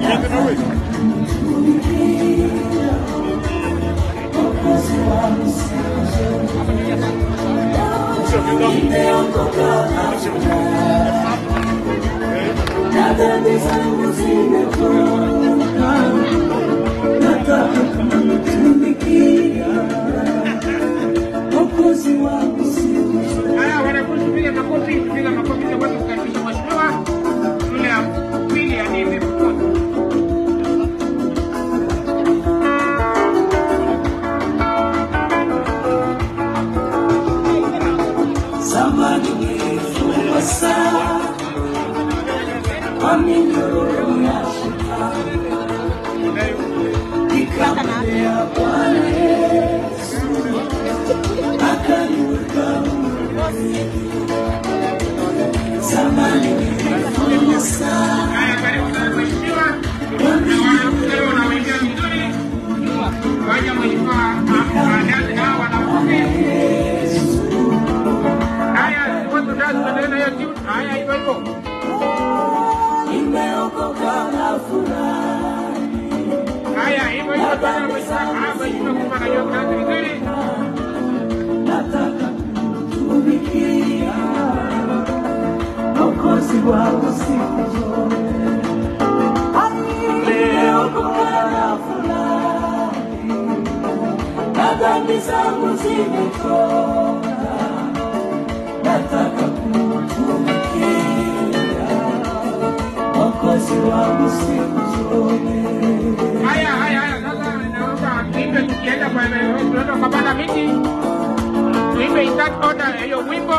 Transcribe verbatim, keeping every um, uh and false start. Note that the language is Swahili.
Nada dizemos nataka kutumikia Mwokozi wangu siku. Haya, wanafunzi piga makofi, piga makofi kwa watu kukaribisha mheshimiwa shule ya pili ya Nimbe Mkono. Zamani nilifungwa sana kwa minyororo ya shetani, nikamwendea Bwana Yesu akaniweka huru. Zamani nilifungwa sana. Haya, karibu sana mheshimiwa. Wanafunzi wanaoingia vizuri. Waje mheshimiwa baadaye na wanafunzi. Haya, watu tatu tunaenda hiyo timu. Haya, hivyo hivyo. Nimeokoka na furahi. Haya, hivyo hivyo tena mheshimiwa. Haya, mheshimiwa kwa maana hiyo kazi vizuri. Nataka kutumikia Mwokozi wangu siku zote. Nimeokoka na furahi, na dhambi zangu zimetoka. Nataka kutumikia Mwokozi wangu siku zote. Haya, haya, haya, sasa naomba tuimbe tukienda kwa tunaenda kupanda miti. Tuimbe in that order, hiyo wimbo.